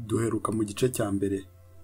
Duheruka mu gice cya mbere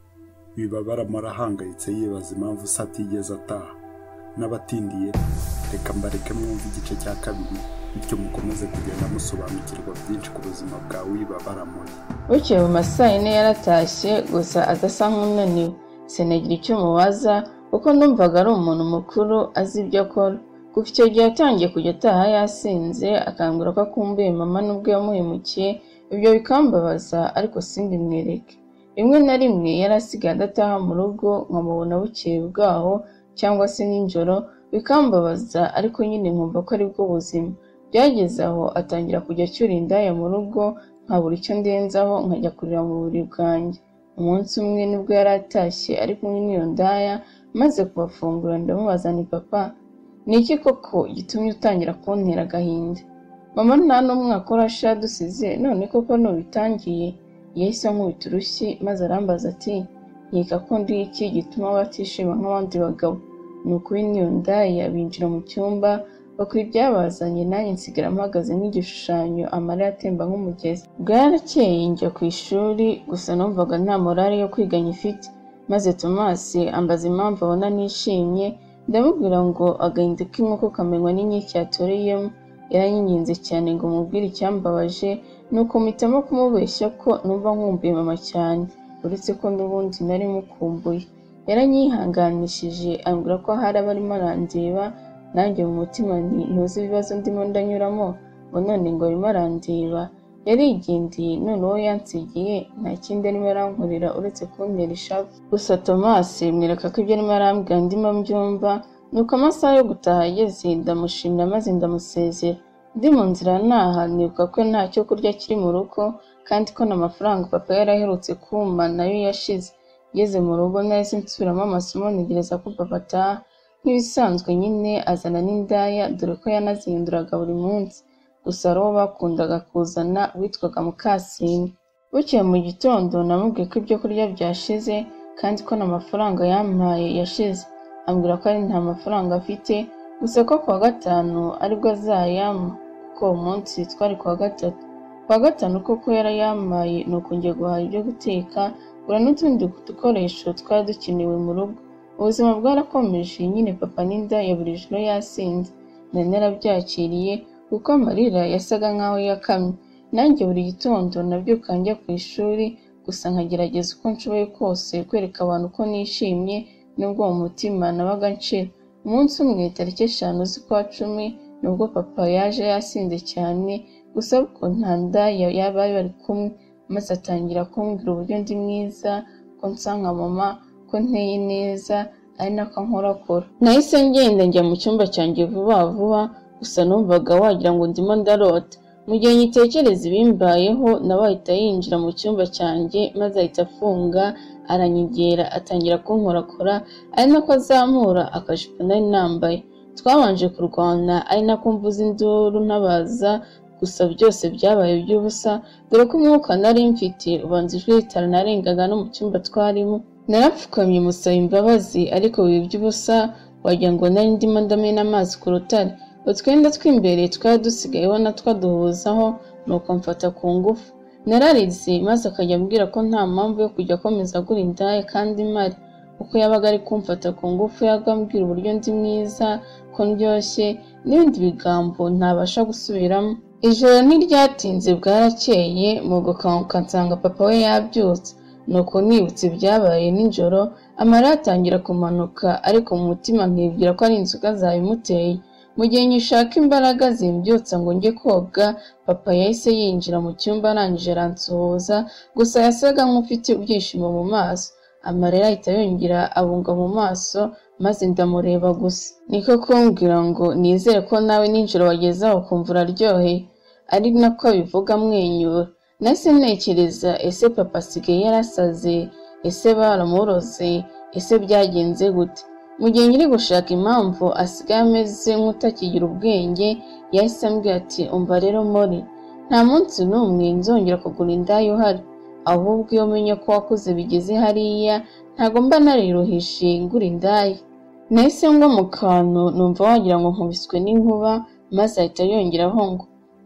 Wibabara marahangayitse yibaza impamvu se atigeze ataha. N'abatindiye reka mbareke mwumve igice cya kabiri bityo mukomeze kugenda musobanukirwa byinshi ku buzima bwa Wibabara Moni. Bukeye mu masaa yine yaratashye gusa adasa nk'unaniwe. Sinagira icyo mubaza kuko numvaga ari umuntu mukuru azi ibyo akora. Kuva icyo gihe yatangiye kujya ataha yasinze akambwira ko akumbuye mama nubwo yamuhemukiye. Ibyo bikambabaza ariko simbimwereke. Rimwe na rimwe yari asigaye adataha mu rugo nkamubona bukeye bwaho cyangwa se nijoro bikambabaza ariko nyine nkumva ko ari bwo buzima. Byageze aho atangira kujya acyura indaya mu rugo nkabura icyo ndenzaho nkajya kurira mu buriri bwanjye. Umunsi umwe nibwo yari atashye ari kumwe n'iyo ndaya maze kubafungura ndamubaza nti papa ni iki koko gitumye utangira kuntera agahinda? Mama nta n'umwaka urasha dusize none koko nubitangiye. Yahise ankubita urushyi maze arambaza ati nkeka ko ndi iki gituma batishima nk'abandi bagabo? Nuko n'iyo ndaya binjira mu cyumba bakora ibyabazanye nanjye nsigara mpagaze nk'igishushanyo amarira atemba nk'umugezi. Bwarakeye njya ku ishuri gusa numvaga nta morale yo kwiga nyifite. Maze Tomasi ambaza impamvu abona nishimye ndamubwira ngo agahinda k'inkoko kamenywa n'inkike yatoreyemo. Yaranyinginze cyane ngo mubwire icyambabaje nuko mpitamo kumubeshya ko numva nkumbuye mama cyane uretse ko n'ubundi nari mukumbuye. Yaranyihanganishije ambwira ko hari abarimo arandeba nanjye mu mutima nti ntuzi ibibazo ndimo ndanyuramo ngo none ngo arimo arandeba. Yarigendeye none uwo yansigiye nta kindi arimo arankorera uretse kuntera ishavu. Gusa Tomasi mwereka ko ibyo arimo arambwira ndimo mbyumva. Nuko amasaha yo gutaha ageze ndamushimira maze ndamusezera. Ndi mu nzira naha nibuka ko nta cyo kurya kiri mu rugo kandi ko n'amafaranga papa yaraherutse kumpa nayo yashize. Ngeze mu rugo nahise nsubiramo amasomo ntegereza ko papa ataha. Nk'ibisanzwe nyine azana n'indaya dore ko yanazihinduraga buri munsi. Gusa ari uwo bakundaga kuzana witwaga Mukasine. Bukeye mu gitondo namubwiye ko ibyo kurya byashize kandi ko n'amafaranga yampaye yashize. Ambwira ko ari nta mafaranga afite gusa ko kuwa gatanu aribwo azayampa kuko umunsi twari kuwa gatatu. Kuwa gatanu koko yarayampaye nuko ngiye guhaha ibyo guteka gura n'utundi dukoresho twari dukenewe mu rugo. Ubuzima bwarakomeje nyine papa n'indaya buri joro yasinze. Nari narabyakiriye kuko amarira yasaga nkaho yakamye. Nanjye buri gitondo nabyuka njya ku ishuri gusa nkagerageza uko nshoboye kose kwereka abantu ko nishimye nubwo mu mutima nabaga nshira. Umunsi umwe tariki 5 z'ukwa 10 nubwo papa yaje yasinze cyane gusa ko nta ndaya yabaye bari kumwe maze atangira kumbwira uburyo ndi mwiza ko nsa nka mama ko nteye neza ari nako nkorakora. Nahise ngenda njya mu cyumba cyanjye vuba vuba gusa numvaga wagira ngo ndimo ndarota. Mu gihe nyitekereza ibimbayeho nawe ahita yinjira mu cyumba cyanjye maze ahita afunga aranyegera atangira kunkorakora ari nako azamura akajipo nari nambaye. Twabanje kurwana ari nako mvuza induru ntabaza gusa byose byabaye by'ubusa dore ko umwuka nari mfite ubanza ijwi ritanarengaga no mu cyumba twarimo. Narapfukamye musaba imbabazi ariko biba by'ubusa wagira ngo nari ndimo ndamena amazi ku rutare. Utwenda tw'imbere twari dusigayeho natwo duhuzaho nuko mfata ku ngufu. Nararize maze akajya ambwira ko nta mpamvu yo kujya akomeza agura indaya kandi mari. Uko yabaga ari kumfata ku ngufu yagambwira uburyo ndi mwiza ko ndyoshye n'ibindi bigambo ntabasha gusubiramo. Ijoro ntiryatinze bwarakeye mu gukanguka nsanga papa we yabyutse. Nuko nibutse ibyabaye nijoro amarira atangira kumanuka ariko mu mutima nkibwira ko ari inzoga zabimuteye. Mu gihe nyishaka imbaraga zimbyutsa ngo njye koga papa yahise yinjira mu cyumba arangije aransuhuza gusa yasaga nk'ufite ibyishimo mu maso. Amarira ahita yongera abunga mu maso maze ndamureba gusa. Niko kumbwira ngo nizere ko nawe nijoro wageze aho kumva uraryoheye ari nako abivuga amwenyura. Nahise ntekereza ese papa asigaye yarasaze, ese baramuroze, ese byagenze gute? Mu gihe nyiri gushaka impamvu asigaye ameze nk'utakigira ubwenge yahise ambwira ati umva rero Mori nta munsi n'umwe nzongera kugura indaya uhari ahubwo iyo menye ko wakuze bigeze hariya ntago mba nariruhishe ngura indaya. Nahise ngwa mu kantu numva wagira ngo nkubiswe n'inkuba maze ahita yongeraho ngo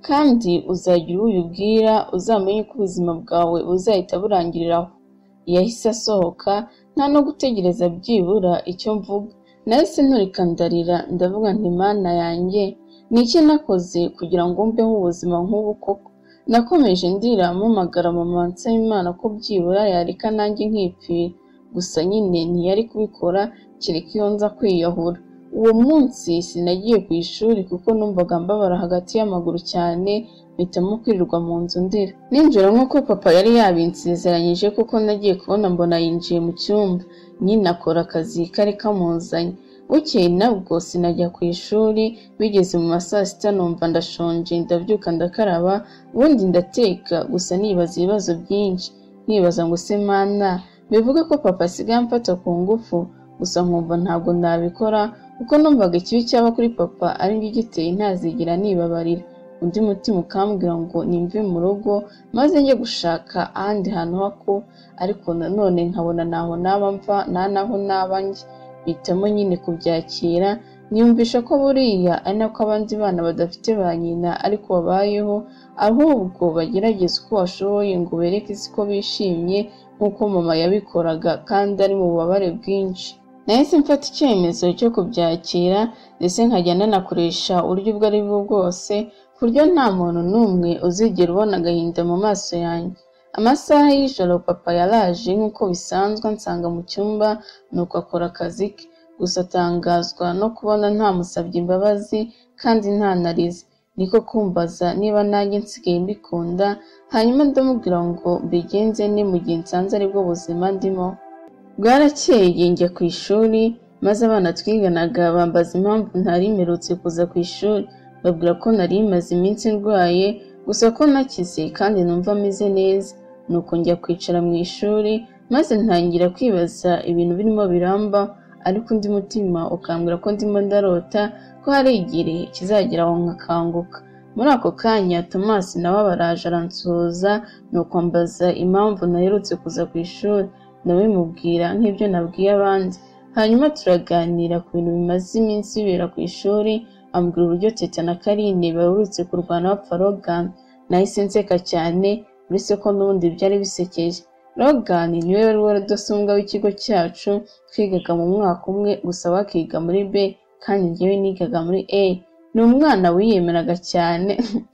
kandi uzagira uwo ubibwira uzamenye ko ubuzima bwawe buzahita burangiriraho. Yahise asohoka nta no gutegereza byibura icyo mvuga. Nahise nturika ndarira ndavuga nti Mana yanjye, ni iki nakoze kugira ngo mbeho ubuzima nk'ubu koko? Nakomeje ndira mpamagara mama nsaba Imana ko byibura yareka nanjye nkipfira, gusa nyine ntiyari kubikora kereka iyo nza kwiyahura. Uwo munsi sinagiye ku ishuri kuko numvaga mbabara hagati y'amaguru cyane, mpitamo kwirirwa mu nzu ndira. Ninjoro nk'uko papa yari yabinsezeranyije kuko nagiye kubona mbona yinjiye mu cyumba, nyine akora akazi kari kamuzanye. Bukeye nabwo sinajya ku ishuri, bigeze mu ma saa sita numva ndashonje, ndabyuka ndakaraba, ubundi ndateka, gusa nibaza ibibazo byinshi. Nibaza ngo se Mana, bivuga ko papa asigaye amfata ku ngufu, gusa nkumva ntabwo nabikora kuko numvaga ikibi cyaba kuri papa ari njye giteye ntazigera nibabarira. Undi mutima ukambwira ngo nimve mu rugo maze njye gushaka ahandi hantu ho kuba, ariko nanone nkabona naho naba mva nta naho naba njye. Mpitamo nyine kubyakira, niyumvisha ko buriya ari nako abandi bana badafite ba nyina ariko babayeho, ahubwo bagerageza uko bashoboye ngo bereke isi ko bishimye nk'uko mama yabikoraga kandi ari mu bubabare bwinshi. Nahise mfata icyemezo cyo kubyakira ndetse nkajya nanakoresha uburyo ubwo ari bwo bwose ku buryo nta muntu n'umwe uzigera ubona agahinda mu maso yanjye. Amasaha y'ijoro papa yaraje nk'uko bisanzwe ansanga mu cyumba nuko akora akazi ke, gusa atangazwa no kubona ntamusabye imbabazi kandi ntanarize, niko kumbaza niba nanjye nsigaye mbikunda, hanyuma ndamubwira ngo mbigenze ni mu gihe nsanze aribwo buzima ndimo. Bwarakeye njya ku ishuri maze abana twiganaga bambaza impamvu ntari mperutse kuza ku ishuri, babwira ko nari maze iminsi ndwaye gusa ko nakize kandi numva ameze neza. Nuko njya kwicara mu ishuri maze ntangira kwibaza ibintu birimo biramba, ariko undi mutima ukambwira ko ndimo ndarota ko hari igihe kizagera aho nkakanguka. Muri ako kanya Thomas nawe baraje aransuhuza, nuko ambaza impamvu naherutse kuza ku ishuri, nawe mubwira nk'ibyo nabwiye abandi. Hanyuma turaganira ku bintu bimaze iminsi bibera ku ishuri, ambwira uburyo Teta na Karine baherutse kurwana bapfa Logan. Nahise nseka cyane, uretse ko n'ubundi byari bisekeje. Logan niwe wari waradasumbwa w'ikigo cyacu, twigaga mu mwaka umwe gusa bakiga muri B kandi njyewe nigaga muri A. Ni umwana wiyemeraga cyane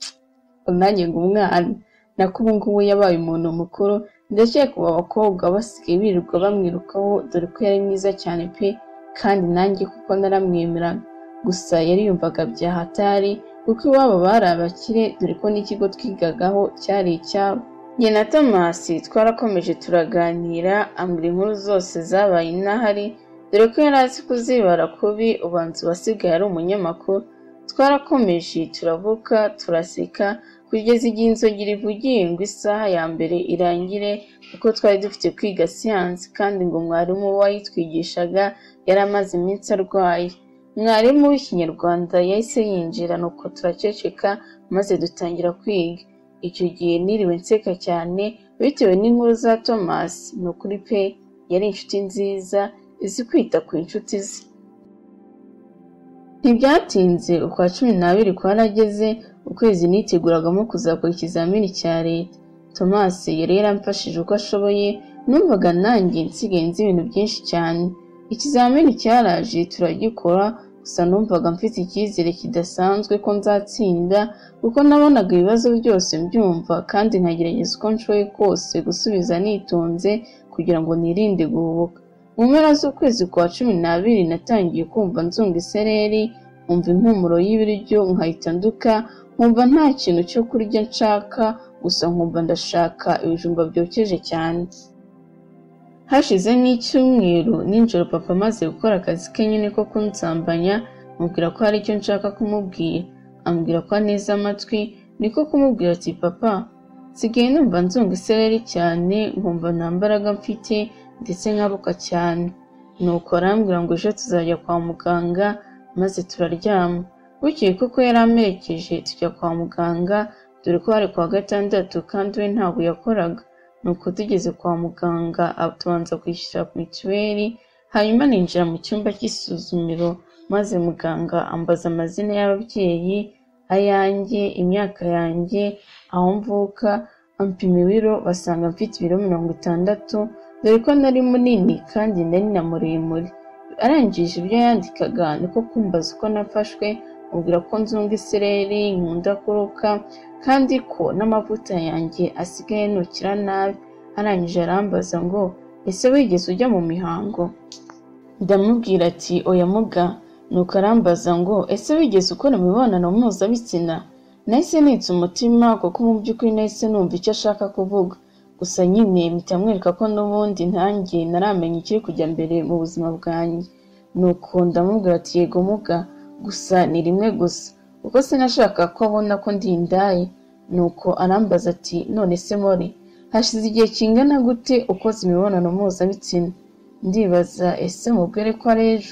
nanjye ngo umwana, nako ubu ngubu yabaye umuntu mukuru. Ndakeka ubu abakobwa basigaye birirwa bamwirukaho dore ko yari mwiza cyane pe, kandi nanjye kuko naramwemeraga, gusa yari yumvaga bya hatari kuko iwabo bari abakire dore ko n'ikigo twigagaho cyari icyabo. Njye na Thomas twarakomeje turaganira, ambwira inkuru zose zabaye inahari dore ko yari azi kuzibara kubi, ubanza uwasigaye ari umunyamakuru. Twarakomeje turavuka turaseka kugeza igihe inzogera ivugiye ngo isaha ya mbere irangire kuko twari dufite kwiga siyansi kandi ngo mwarimu wayitwigishaga yari amaze iminsi arwaye. Mwarimu w'ikinyarwanda yahise yinjira nuko turaceceka maze dutangira kwiga. Icyo gihe niriwe nseka cyane bitewe n'inkuru za Thomas. Ni ukuri pe, yari inshuti nziza izi kwita ku inshuti ze. Ntibyatinze ukwa 12 kwarageze, ukwezi niteguragamo kuzakora ikizamini cya leta. Thomas yari yaramfashije uko ashoboye, numvaga nanjye nsigaye nzi ibintu byinshi cyane. Ikizamini cyaraje turagikora, gusa numvaga mfite icyizere kidasanzwe ko nzatsinda kuko nabonaga ibibazo byose mbyumva kandi nkagerageza uko nshoboye kose gusubiza nitonze kugira ngo nirinde guhubuka. Mu mpera z'ukwezi kwa 12 natangiye kumva nzunga isereri, nkumva impumuro y'ibiryo nkahita nduka, nkumva nta kintu cyo kurya nshaka, gusa nkumva ndashaka ibijumba byokeje cyane. Hashize nk'icyumweru ninjoro papa amaze gukora akazi ke nyine ko kunsambanya, mubwira ko hari icyo nshaka kumubwira. Ambwira ko aneza amatwi, niko kumubwira ati papa, sigaye numva nzunga isereri cyane, nkumva nta mbaraga mfite ndetse nkaruka cyane. Nuko arambwira ngo ejo tuzajya kwa muganga maze turaryama. Bukeye kuko yari amerekeje tujya kwa muganga dore ko hari kwa gatandatu kandi we ntabwo yakoraga. Nuko tugeze kwa muganga tubanza kwishyura mituweli, hanyuma ninjira mu cyumba cy'isuzumiro maze muganga ambaza amazina y'ababyeyi ayanjye, imyaka yanjye, aho mvuka, ampima ibiro basanga mfite ibiro 60, dore ko nari munini kandi nari na muremure. Arangije ibyo yandikaga niko kumbaza uko nafashwe, mubwira ko nzunga isereri, nkunda kuruka, kandi ko n'amavuta yanjye asigaye nukira nabi. Arangije arambaza ngo ese wigeze ujya mu mihango? Ndamubwira ati oya muga. Nuko arambaza ngo ese wigeze ukora imibonano mpuzabitsina? Nahise nitse umutima kuko mu by'ukuri nahise numva icyo ashaka kuvuga, gusa nyine mpita mwereka ko n'ubundi ntanjye naramenya ikiri kujya mbere mu buzima bwanjye. Nuko ndamubwira ati yego muga, gusa ni rimwe gusa, kuko sinashaka ko abona ko ndi indaya. Nuko arambaza ati none se Mori, hashize igihe kingana gute ukoze imibonano mpuzabitsina? Ndibaza ese mubwire ko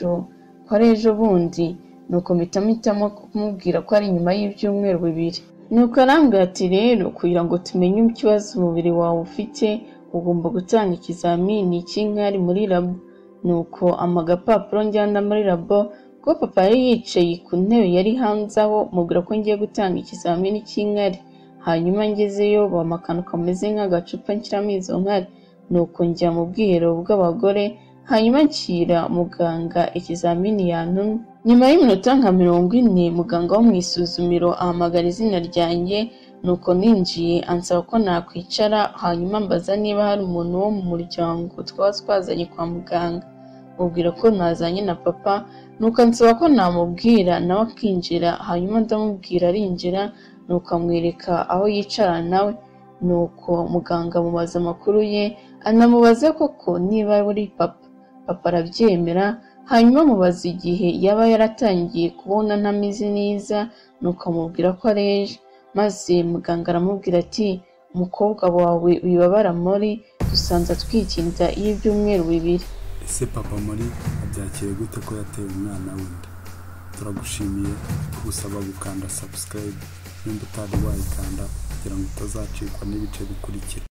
ari ejo bundi. Nuko mpitamo kumubwira ko ari nyuma y'ibyumweru 2. Nuko arambwira ati rero kugira ngo tumenye ikibazo umubiri wawe ufite, ugomba gutanga ikizamini cy'inkari muri labo. Nuko amagapapuro njyana muri labo, ko papa yari yicaye ku ntebe yari hanze aho, mubwira ko ngiye gutanga ikizamini cy'inkari. Hanyuma ngezeyo bampa akantu kameze nk'agacupa nshyiramo izo nkari. Nuko njya mu bwiherero bw'abagore, hanyuma nshyira muganga ikizamini yantumye. Nyuma y'iminota nka 40 muganga wo mu isuzumiro ahamagara izina ryanjye. Nuko ninjiye ansaba ko nakwicara, hanyuma mbaza niba hari umuntu wo mu muryango twazanye kwa muganga. Mubwira ko nazanye na papa. Nuko ansaba ko namubwira nawe akinjira, hanyuma ndamubwira arinjira. Nuko amwereka aho yicara nawe. Nuko muganga amubaza amakuru ye, anamubaza koko niba ari papa. Papa arabyemera, hanyuma amubaza igihe yaba yaratangiye kubona ntameze neza. Nuko amubwira ko ari ejo. Maze muganga aramubwira ati umukobwa wawe wibabara Mori, dusanze atwikinda y'ibyumweru 2. Ese papa Mori abyakiriye gute ko yateye umwana w'inda? Turagushimiye, tugusaba gukanda subscribe nimba utari wayikanda kugira ngo utazacikwa n'ibice bikurikira.